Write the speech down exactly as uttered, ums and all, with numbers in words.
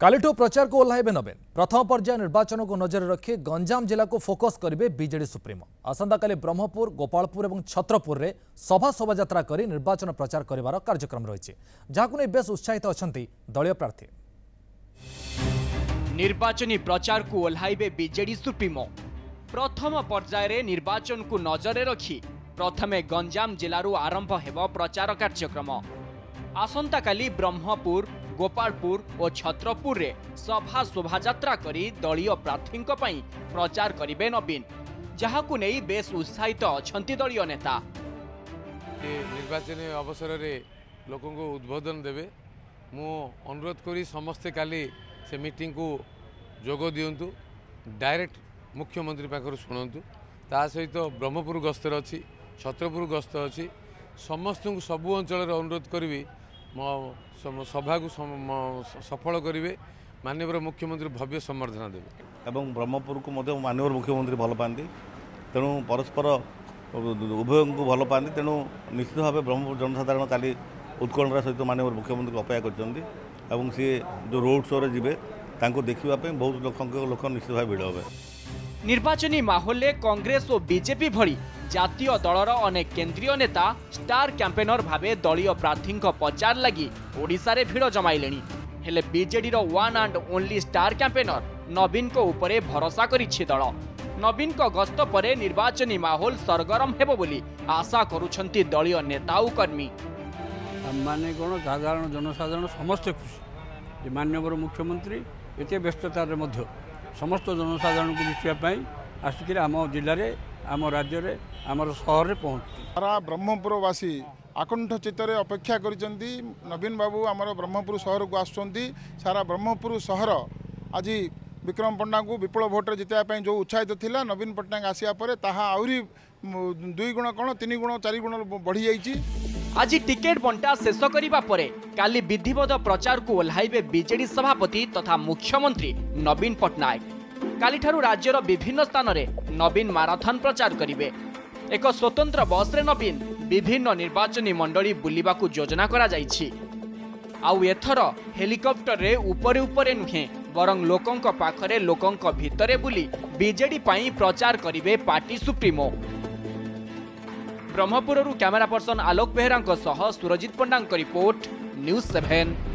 कालीठू प्रचार को ओह्लैबे नवीन प्रथम पर्याय निर्वाचन को नजर रखी गंजाम जिला को फोकस करेंगे बीजेडी सुप्रीमो। आसंताकाली ब्रह्मपुर, गोपालपुर और छत्रपुर में सभा शोभायात्रा कर निर्वाचन प्रचार कर कार्यक्रम रही, जहां नहीं बेस उत्साहित अच्छा दलीय प्रार्थी। निर्वाचनी प्रचार को ओह्लैबे बीजेडी सुप्रीमो। प्रथम पर्यायर निर्वाचन को नजर रखी प्रथमे गंजाम जिलूर आरंभ हेब प्रचार कार्यक्रम। आसंताकाली ब्रह्मपुर, गोपालपुर और छत्रपुर रे सभा शोभायात्रा करी दलीय प्रार्थी प्रचार करिबे नवीन, जहां को नहीं बेस उत्साहित अछंती दलीय नेता। निर्वाचन अवसर रे लोक को उद्बोधन देवे मु अनुरोध करी समस्ते काली से मीटिंग को जोग दियंतु, डायरेक्ट मुख्यमंत्री पाखर शुणु। ता सहित ब्रह्मपुर गस्तर अच्छी, छत्रपुर गस्त अच्छी, समस्त को सबू अंचल अनुरोध करी सभा को सफल करेंगे। माननीय मुख्यमंत्री भव्य समर्थन देवे एवं ब्रह्मपुर को माननीय मुख्यमंत्री भल पाती, तेणु परस्पर उभय को भल पाती। तेणु निश्चित भाव ब्रह्मपुर जनसाधारण काली उत्कंठार सहित माननीय मुख्यमंत्री अपेक्षा कर सी जो रोड शो रे देखा बहुत लोक लोक निश्चित भाव भिड़ हे। निर्वाचनी माहौल कांग्रेस और बीजेपी भली जातीय दलर अनेक केंद्रीय नेता स्टार कैंपेनर भावे दलीय प्रार्थी प्रचार लगी ओडिशा रे भिड़ जमाइले। हेले बीजेडी रो one and only star campaigner Naveen को ऊपर भरोसा करिछि दल। नवीन को गस्त परे निर्वाचनी माहौल सरगरम हेबो बोली आशा करुछंती दलीय नेता और कर्मी। माने कोन साधारण जनसाधारण समस्त खुशी माननीय मुख्यमंत्री एते व्यस्ततार मध्य समस्त जनसाधारण को मिसाई आसिक आम जिले में, आम राज्य में, आम सहर में पहुँच सारा ब्रह्मपुरवासी आकंठ चित्तरे अपेक्षा करिसेंती नवीन बाबू आमर ब्रह्मपुर सहर को आसुंच। सारा ब्रह्मपुर सहर आज विक्रम पण्डा को विपुल भोटे जिताई जो उत्साहित थिला, नवीन पट्टनायक आसिया परे ताहा आउरी दुई गुण कौन तीन गुण चार गुण बढ़ी जाइए। आज टिकेट बंटा शेष करिबा परे काली विधिवत प्रचार को ओह्लैबे बीजेडी सभापति तथा मुख्यमंत्री नवीन पट्टनायक। कालीठारू राज्यर विभिन्न स्थान में नवीन माराथन प्रचार करिवे। एक स्वतंत्र बस रे नवीन विभिन्न निर्वाचनी मंडली बुलिबा को योजना करा जाइछि। आउ एथर हेलिकॉप्टर रे ऊपर ऊपर नुहे बरं लोकंक पाखरे लोकंक भितरे बुली बीजेडी पाई प्रचार करिवे पार्टी सुप्रीमो। ब्रह्मपुररू कैमरा पर्सन आलोक बेहरा सह Surjit Panda report news seven.